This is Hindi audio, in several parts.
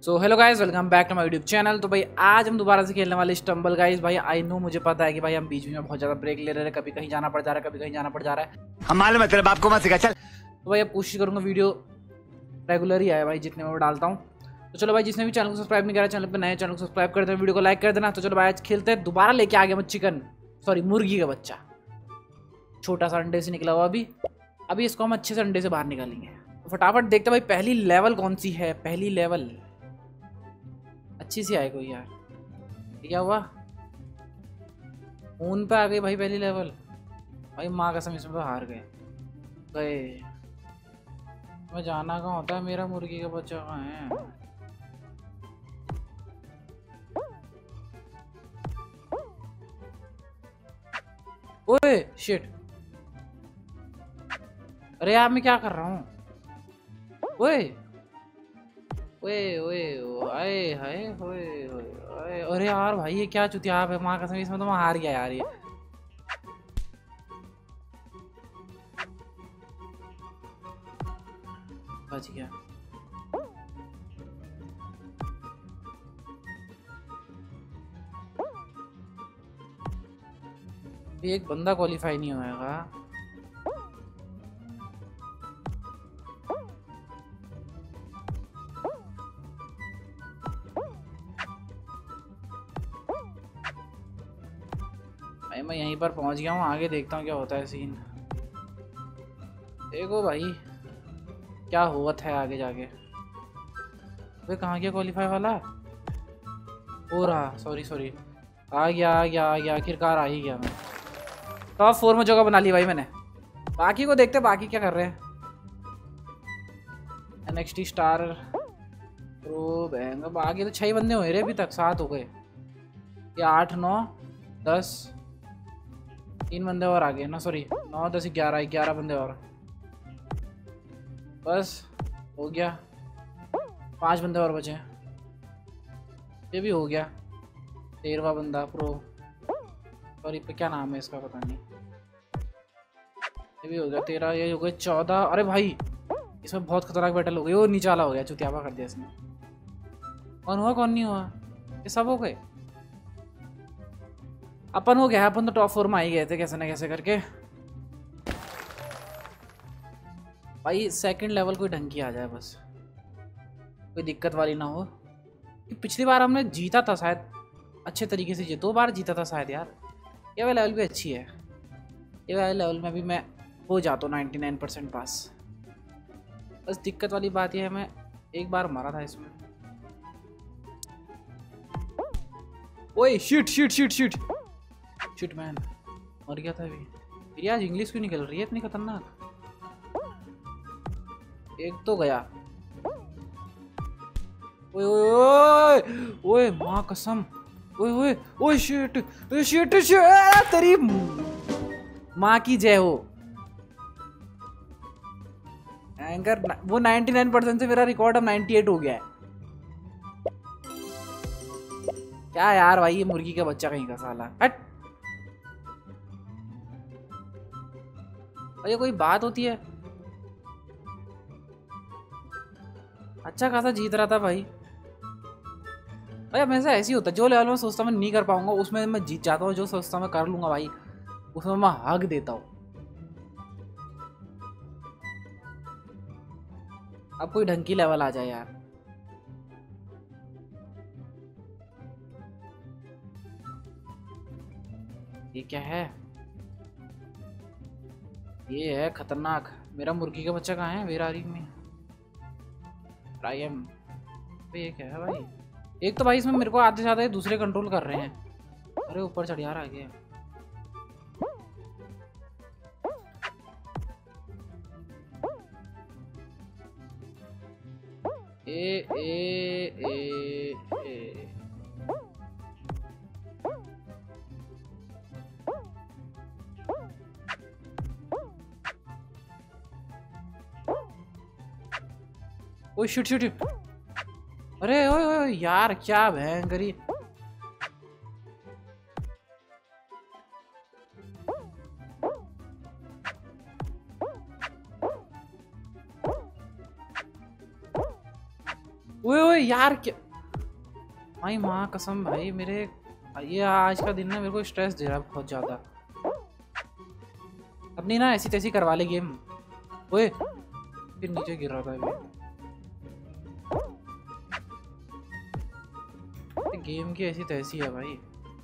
So hello guys, welcome back to my YouTube channel. तो भाई आज हम दोबारा से खेलने वाले स्टम्बल गाइस। भाई आई नो, मुझे पता है कि भाई हम बीच में बहुत ज़्यादा ब्रेक ले रहे हैं, कभी कहीं जाना पड़ जा रहा है, कभी कहीं जाना पड़ जा रहा है। हम मालूम है तेरे बाप को मत सिखा, चल। तो भाई अब कोशिश करूँगा वीडियो रेगुलर ही आए भाई, जितने में मैं डालता हूँ। तो चलो भाई, जिसने भी चैनल को सब्सक्राइब नहीं करा, चैनल पर नए चैनल को सब्सक्राइब कर देना, वीडियो को लाइक कर देना। तो चलो भाई आज खेलते हैं। दोबारा लेके आ गया मैं चिकन, सॉरी मुर्गी का बच्चा, छोटा सा अंडे से निकला हुआ। अभी इसको हम अच्छे से अंडे से बाहर निकालेंगे। तो फटाफट देखते भाई पहली लेवल कौन सी है। पहली लेवल अच्छी सी आए कोई यार। क्या हुआ, ऊन पे आ गई भाई पहली लेवल। भाई माँ कसम इसमें तो हार गए। मैं जाना कहाँ होता है, मेरा मुर्गी का बच्चा कहाँ है। ओए शिट, अरे यार मैं क्या कर रहा हूँ। ओए ओए ओए आए हाय होए होए। अरे यार भाई ये क्या चुतिया है, माँ कसम इसमें तो मैं हार गया यार। ये बच गया। एक बंदा क्वालिफाई नहीं होएगा। मैं यहीं पर पहुंच गया हूँ, आगे देखता हूँ क्या होता है सीन। देखो भाई क्या हुआ है आगे जाके। वे कहाँ गया क्वालिफाई वाला, हो रहा, सॉरी सॉरी, आ गया आखिरकार आ ही गया। मैं टॉप 4 में जगह बना ली भाई मैंने। बाकी को देखते बाकी क्या कर रहे हैं। NXT star pro bang. अब आगे तो 6 बंदे हुए रे, अभी तक 7 हो गए या 8 9 10, 3 बंदे और आगे ना, सॉरी 9 10 11 बंदे और, बस हो गया। 5 बंदे और बचे, ये भी हो गया। 13वां बंदा प्रो, सॉरी क्या नाम है इसका पता नहीं, ये भी हो गया 13, ये हो गए 14। अरे भाई इसमें बहुत खतरनाक बैटल हो गई। वो नीचे वाला हो गया, चुतियापा कर दिया इसने। कौन हुआ कौन नहीं हुआ, ये सब हो गए। अपन हो गया, अपन तो टॉप 4 में आ ही गए थे कैसे ना कैसे करके। भाई सेकंड लेवल कोई ढंग की आ जाए बस, कोई दिक्कत वाली ना हो। कि पिछली बार हमने जीता था शायद, अच्छे तरीके से 2 बार जीता था शायद यार। ये वाला लेवल भी अच्छी है, ये वाले लेवल में भी मैं हो जाता हूँ 99% पास। बस दिक्कत वाली बात यह है, मैं एक बार मारा था इसमें। ओए shit shit shit shit shit man, मर गया था अभी। फिर आज इंग्लिश क्यों निकल रही है इतनी खतरनाक। एक तो गया। ओए ओए ओए माँ कसम, ओए ओए ओए शिट शिट शिट, तेरी माँ की जय हो। एंकर वो 99% से मेरा रिकॉर्ड अब 98 हो गया है। क्या यार भाई, ये मुर्गी का बच्चा कहीं का साला, हट। और ये कोई बात होती है, अच्छा खासा जीत रहा था भाई। भाई हमेशा ऐसे ही होता है, जो लेवल में सोचता मैं नहीं कर पाऊंगा उसमें मैं जीत जाता हूँ, जो सोचता मैं कर लूंगा भाई उसमें मैं हक देता हूँ। अब कोई ढंग की लेवल आ जाए यार। ये क्या है, ये है खतरनाक। मेरा मुर्गी का बच्चा कहाँ है, वेरारी में आई एम। ये क्या है भाई, एक तो भाई इसमें मेरे को आधे से आधे दूसरे कंट्रोल कर रहे हैं। अरे ऊपर चढ़ यार, आ गया। ए ए ए ए ओए शिट शिट। अरे ओए ओए यार क्या भयंकरी। ओए ओए यार क्या भाई, माँ कसम भाई, मेरे ये आज का दिन ना मेरे को स्ट्रेस दे रहा है बहुत ज्यादा। अपनी ना ऐसी तैसी करवा ले गेम। ओए फिर नीचे गिर रहा था ये गेम की ऐसी तैसी है भाई।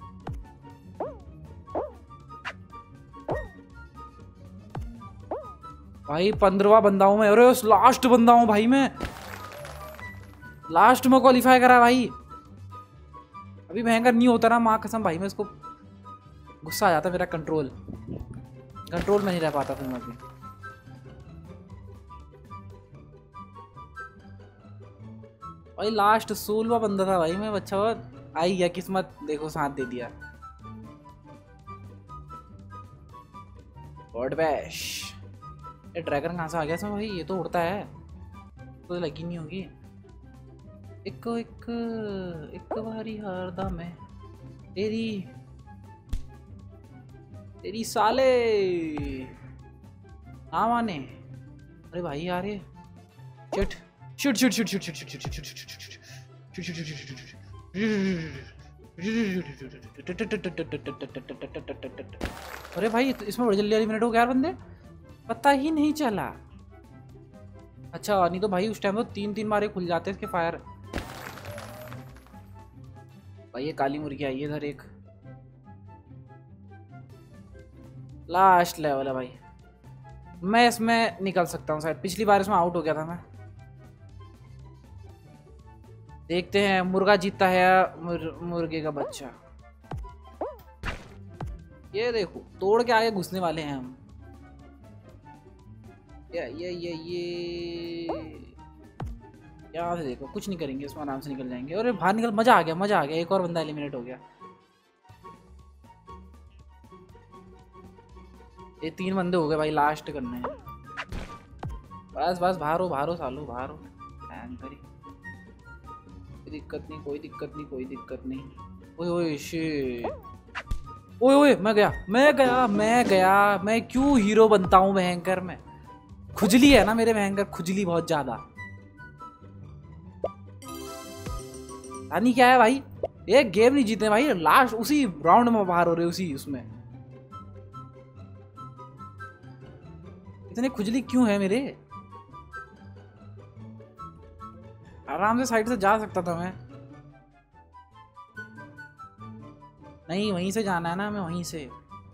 भाई 15वां बंदा हूं मैं। अरे लास्ट बंदा हूं भाई मैं, लास्ट में क्वालिफाई करा भाई। अभी भयंकर नहीं होता ना माँ कसम भाई, मैं इसको गुस्सा आ जाता, मेरा कंट्रोल में नहीं रह पाता फिर मैं भी। भाई लास्ट 16वां बंदा था भाई मैं। बच्चा आई गया, किस्मत देखो साथ दे दिया। God bash. ये ड्रैगन कहाँ से आ गया इसमें भाई? ये तो उड़ता है, तो लगी नहीं होगी। एक एक एक बारी हारदा मैं तेरी तेरी साले ना माने। अरे भाई यार ये shit shit shit shit shit shit shit shit shit shit. अरे भाई इसमें बड़ी जल्दी एलिमिनेट हो गया यार बंदे, पता ही नहीं चला। अच्छा नहीं तो भाई उस टाइम तो 3-3 बार खुल जाते इसके फायर। भाई ये काली मुर्गी आई है इधर एक। लास्ट लेवल है भाई, मैं इसमें निकल सकता हूँ शायद। पिछली बार इसमें आउट हो गया था मैं। देखते हैं मुर्गा जीतता है या मुर्गे का बच्चा। ये देखो तोड़ के आगे घुसने वाले हैं हम। ये यहाँ से देखो कुछ नहीं करेंगे इसमें, आराम से निकल जाएंगे। और बाहर निकल, मजा आ गया मजा आ गया। एक और बंदा एलिमिनेट हो गया। ये 3 बंदे हो गए भाई, लास्ट करने हैं। बस बस बाहर हो सालो बाहर हो। कोई दिक्कत नहीं कोई दिक्कत नहीं कोई दिक्कत नहीं। ओए ओए शिट। ओए ओए मैं गया। मैं क्यों हीरो बनता हूँ भयंकर में? खुजली है ना मेरे भयंकर, खुजली बहुत ज्यादा। नहीं क्या है भाई, ये गेम नहीं जीते भाई, लास्ट उसी राउंड में बाहर हो रहे उसी उसमें। इतने खुजली क्यों है मेरे? आराम से साइड से जा सकता था मैं। नहीं वहीं से जाना है ना, मैं वहीं से।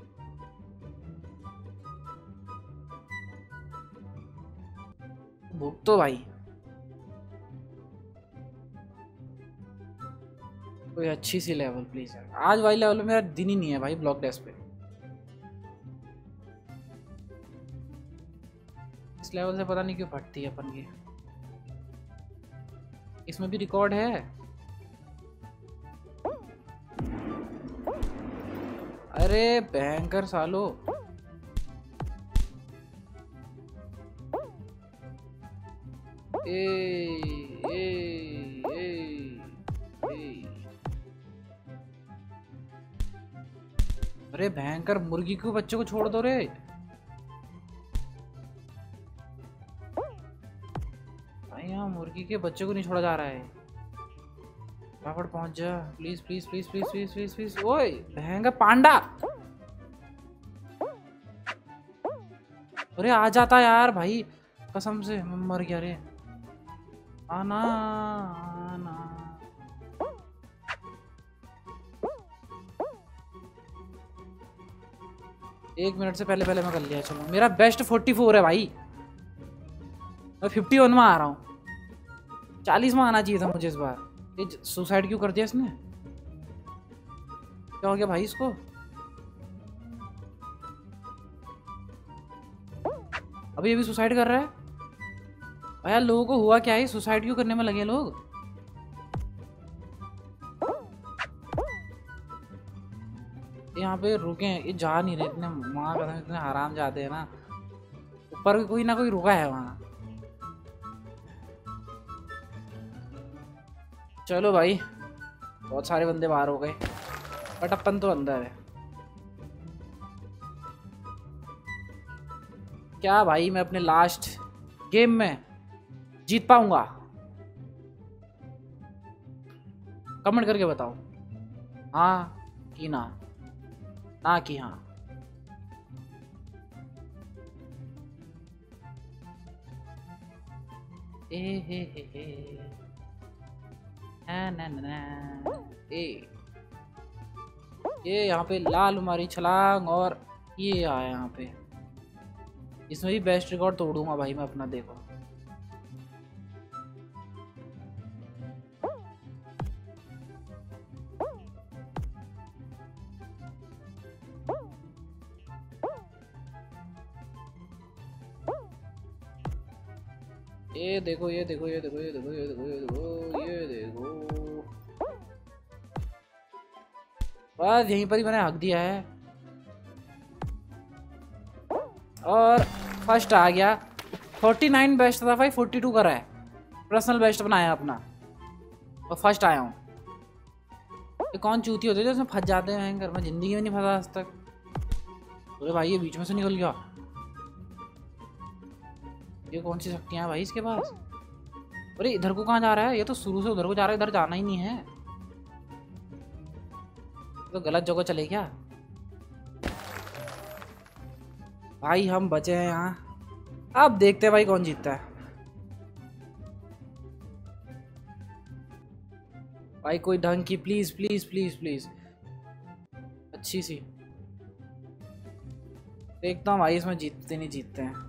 भूख तो भाई कोई अच्छी सी लेवल प्लीज है। आज वाली लेवल में मेरा दिन ही नहीं है भाई ब्लॉक डेस्क पे। इस लेवल से पता नहीं क्यों फटती है अपन की। इसमें भी रिकॉर्ड है। अरे भयंकर सालो। अरे भयंकर मुर्गी को बच्चे को छोड़ दो रे। यहाँ मुर्गी के बच्चे को नहीं छोड़ा जा रहा है। फटाफट पहुंच जा please please please please please please please. ओए भयंकर पांडा। अरे आ जाता यार भाई, कसम से मैं मर गया रे। आना आना। एक मिनट से पहले मैं कर लिया। चलो मेरा बेस्ट 44 है भाई, मैं 51 में आ रहा हूँ। 40 में आना चाहिए था मुझे इस बार। ये सुसाइड क्यों कर दिया इसने? क्या हो गया भाई इसको? अभी अभी सुसाइड कर रहा है भाई। लोगों को हुआ क्या है, सुसाइड क्यों करने में लगे लोग? यहाँ पे रुके हैं, ये जा नहीं रहे। इतने वहां का इतने हराम जाते हैं ना। ऊपर कोई ना कोई रुका है वहां। चलो भाई बहुत सारे बंदे बाहर हो गए, बट अपन तो अंदर है। क्या भाई मैं अपने लास्ट गेम में जीत पाऊंगा? कमेंट करके बताओ, हाँ कि ना, ना कि हाँ। ए हे ना ना ना ए, ये यहाँ पे लाल मारी छलांग और ये आया यहाँ पे। इसमें भी बेस्ट रिकॉर्ड तोड़ूंगा भाई मैं अपना, देखो। ये देखो ये देखो ये देखो ये देखो ये देखो ये देखो ये देखो, बस यहीं पर ही मैंने हक दिया है और फर्स्ट आ गया। 49 बेस्ट था भाई, 42 करा है, पर्सनल बेस्ट बनाया अपना और फर्स्ट आया हूँ। ये कौन चूती होते हैं जो फंस जाते हैं घर में, जिंदगी में नहीं फंसा आज तक। अरे भाई ये बीच में से निकल गया, ये कौन सी शक्तियां हैं भाई इसके पास। अरे इधर को कहाँ जा रहा है, ये तो शुरू से उधर को जा रहा है, इधर जाना ही नहीं है, तो गलत जगह चले क्या भाई। हम बचे हैं यहाँ, अब देखते हैं भाई कौन जीतता है। भाई कोई ढंग की, प्लीज प्लीज प्लीज प्लीज, अच्छी सी। देखता हूँ भाई इसमें जीतते नहीं जीतते हैं।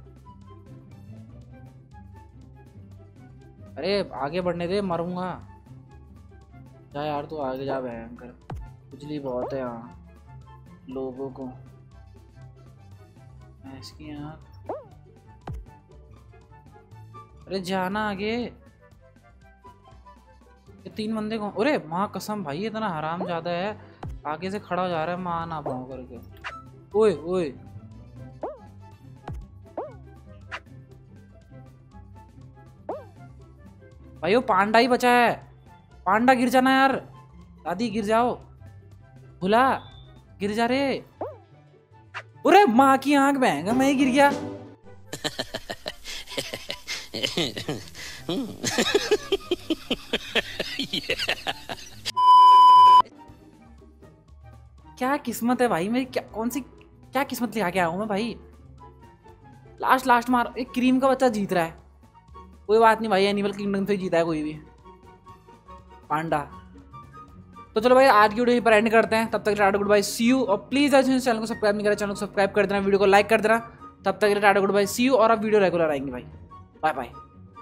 अरे आगे बढ़ने दे, मरूंगा। जा यार तू आगे जा, भयंकर खुजली बहुत है यहाँ लोगों को। इसकी आँख, अरे जाना आगे। ये 3 बंदे को, अरे माँ कसम भाई इतना हराम ज्यादा है, आगे से खड़ा हो जा रहा है माँ ना पाऊँ करके। ओए ओए भाई वो पांडा ही बचा है, पांडा गिर जाना यार, दादी गिर जाओ, भुला गिर जा रे। अरे माँ की आंख बहंगा, मैं ही गिर गया। क्या किस्मत है भाई मेरी, क्या कौन सी क्या किस्मत लेके आया हूँ मैं भाई। लास्ट मार, एक क्रीम का बच्चा जीत रहा है, कोई बात नहीं भाई, एनिमल किंगडम से जीता है कोई भी, पांडा। तो चलो भाई आज की वीडियो पर एंड करते हैं, तब तक टाटा गुड बाय, सी यू। और प्लीज आज चैनल को सब्सक्राइब नहीं करा, चैनल को सब्सक्राइब कर देना, वीडियो को लाइक कर देना। तब तक टाटा गुड बाय, सी यू। और अब वीडियो रेगुलर आएंगे भाई, बाय बाय।